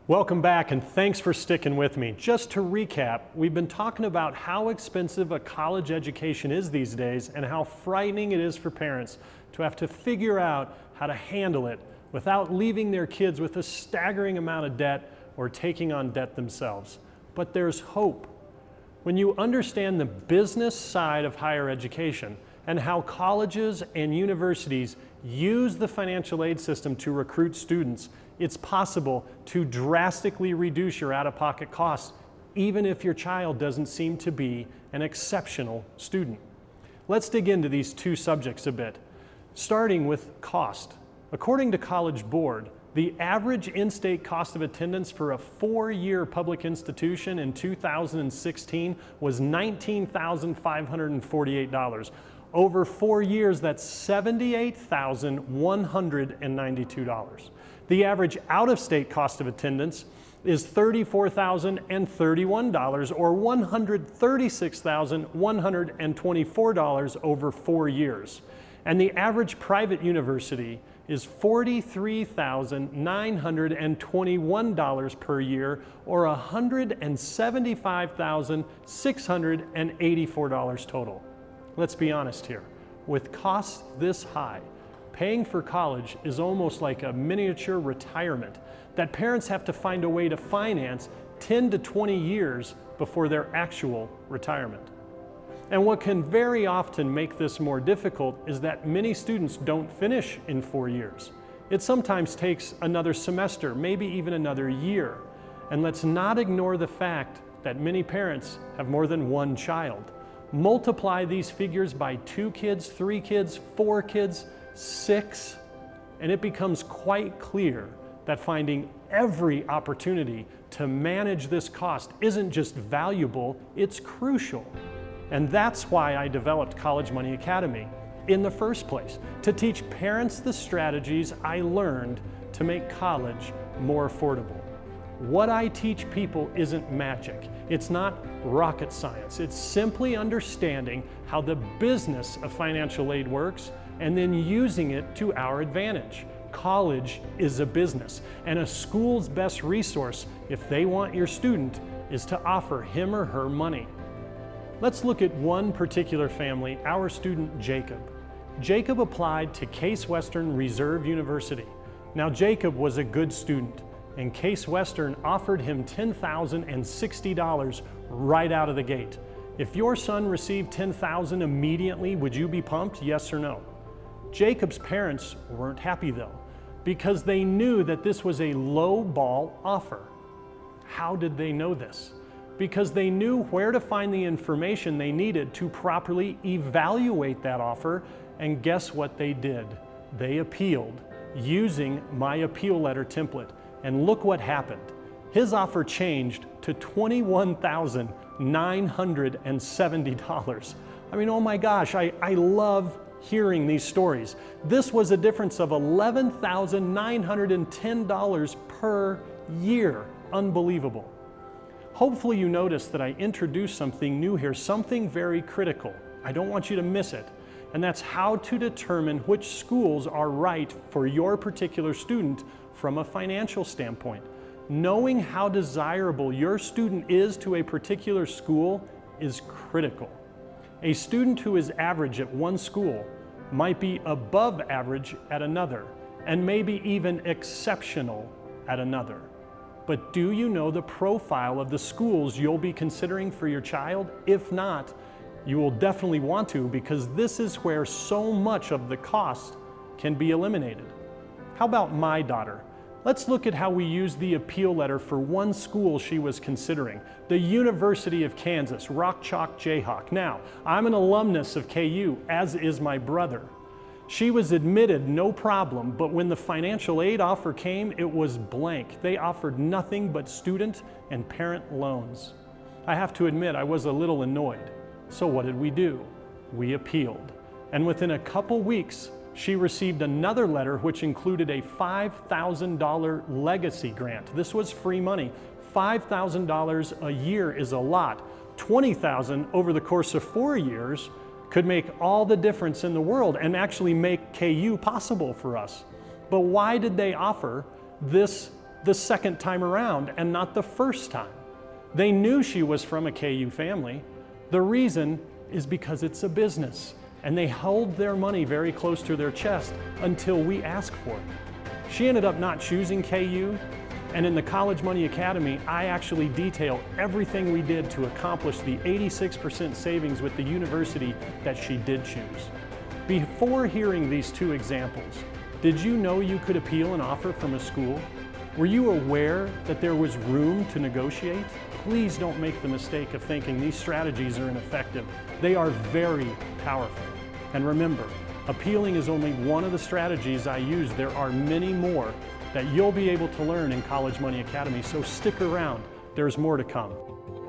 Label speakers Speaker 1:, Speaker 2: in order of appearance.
Speaker 1: Welcome back, and thanks for sticking with me. Just to recap, we've been talking about how expensive a college education is these days and how frightening it is for parents to have to figure out how to handle it without leaving their kids with a staggering amount of debt or taking on debt themselves. But there's hope. When you understand the business side of higher education and how colleges and universities use the financial aid system to recruit students, it's possible to drastically reduce your out-of-pocket costs, even if your child doesn't seem to be an exceptional student. Let's dig into these two subjects a bit, starting with cost. According to College Board, the average in-state cost of attendance for a four-year public institution in 2016 was $19,548. Over 4 years, that's $78,192. The average out-of-state cost of attendance is $34,031, or $136,124 over 4 years. And the average private university is $43,921 per year, or $175,684 total. Let's be honest here. With costs this high, paying for college is almost like a miniature retirement that parents have to find a way to finance 10 to 20 years before their actual retirement. And what can very often make this more difficult is that many students don't finish in 4 years. It sometimes takes another semester, maybe even another year. And let's not ignore the fact that many parents have more than one child. Multiply these figures by 2 kids, 3 kids, 4 kids, 6, and it becomes quite clear that finding every opportunity to manage this cost isn't just valuable, it's crucial. And that's why I developed College Money Academy in the first place, to teach parents the strategies I learned to make college more affordable. What I teach people isn't magic. It's not rocket science. It's simply understanding how the business of financial aid works and then using it to our advantage. College is a business, and a school's best resource, if they want your student, is to offer him or her money. Let's look at one particular family, our student Jacob. Jacob applied to Case Western Reserve University. Now Jacob was a good student, and Case Western offered him $10,060 right out of the gate. If your son received $10,000 immediately, would you be pumped, yes or no? Jacob's parents weren't happy though, because they knew that this was a lowball offer. How did they know this? Because they knew where to find the information they needed to properly evaluate that offer, and guess what they did? They appealed using my appeal letter template, and look what happened. His offer changed to $21,970. I mean, oh my gosh, I love hearing these stories. This was a difference of $11,910 per year. Unbelievable. Hopefully you noticed that I introduced something new here, something very critical. I don't want you to miss it. And that's how to determine which schools are right for your particular student from a financial standpoint. Knowing how desirable your student is to a particular school is critical. A student who is average at one school might be above average at another, and maybe even exceptional at another. But do you know the profile of the schools you'll be considering for your child? If not, you will definitely want to, because this is where so much of the cost can be eliminated. How about my daughter? Let's look at how we used the appeal letter for one school she was considering, the University of Kansas, Rock Chalk Jayhawk. Now, I'm an alumnus of KU, as is my brother. She was admitted no problem, but when the financial aid offer came, it was blank. They offered nothing but student and parent loans. I have to admit, I was a little annoyed. So what did we do? We appealed. And within a couple weeks, she received another letter which included a $5,000 legacy grant. This was free money. $5,000 a year is a lot. $20,000 over the course of 4 years could make all the difference in the world and actually make KU possible for us. But why did they offer this the second time around and not the first time. They knew she was from a KU family. The reason is because it's a business, and they hold their money very close to their chest until we ask for it. She ended up not choosing KU, and in the College Money Academy, I actually detail everything we did to accomplish the 86% savings with the university that she did choose. Before hearing these two examples, did you know you could appeal an offer from a school? Were you aware that there was room to negotiate? Please don't make the mistake of thinking these strategies are ineffective. They are very powerful. And remember, appealing is only one of the strategies I use. There are many more that you'll be able to learn in College Money Academy, so stick around. There's more to come.